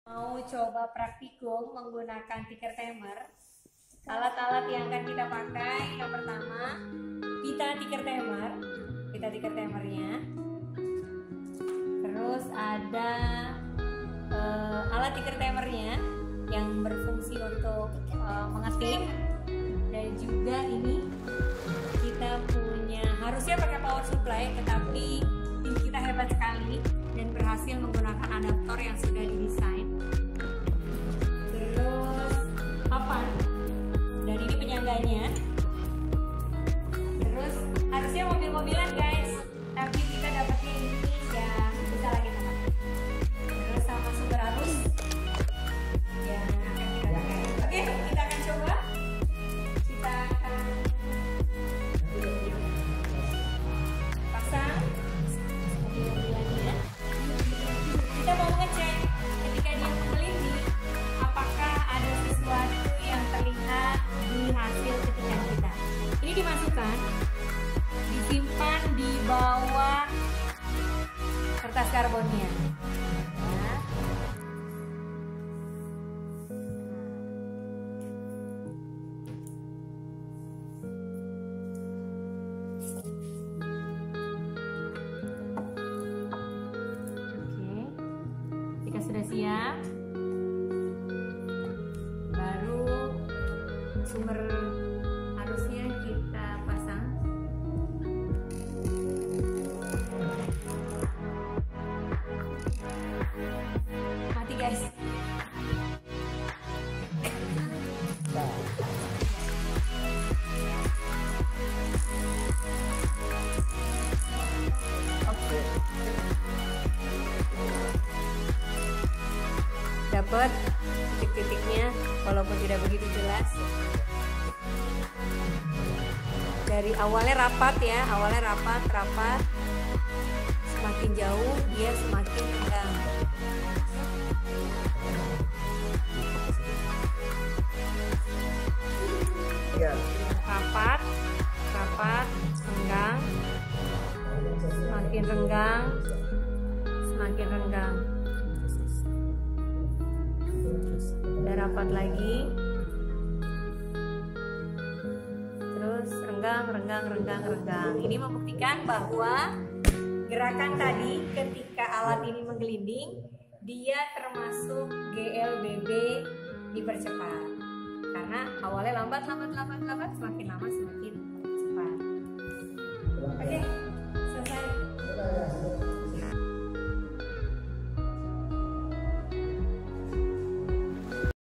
Mau coba praktikum menggunakan ticker timer. Alat-alat yang akan kita pakai, yang pertama pita ticker timernya. Terus ada alat ticker timernya yang berfungsi untuk mengetik, dan juga ini kita punya, harusnya pakai power supply, tetapi tim kita hebat sekali dan berhasil menggunakan adaptor yang sudah didesain. Terus papan, dan ini penyangganya. Terus harusnya mobil-mobilan guys, tapi kita dapatnya ini ya bisa lagi kita pakai. Terus sama sumber arus yang akan kita pakai. Oke, kita akan coba. Kita akan pasang mobil-mobilannya. Kita mau ngecek ketika dia menggelinding apakah ada sesuatu yang terlihat di hasil ketikan kita. Ini dimasukkan, disimpan di bawah kertas karbonnya. Nah. Jika sudah siap, baru sumber arusnya kita pasang. Mati guys. Oke. Dapat titik-titiknya walaupun tidak begitu jelas. Dari awalnya rapat ya, rapat, semakin jauh dia semakin renggang. Rapat, renggang, semakin renggang. Udah rapat lagi, terus renggang. Ini membuktikan bahwa gerakan tadi ketika alat ini menggelinding, dia termasuk GLBB dipercepat. Karena awalnya lambat, semakin lama semakin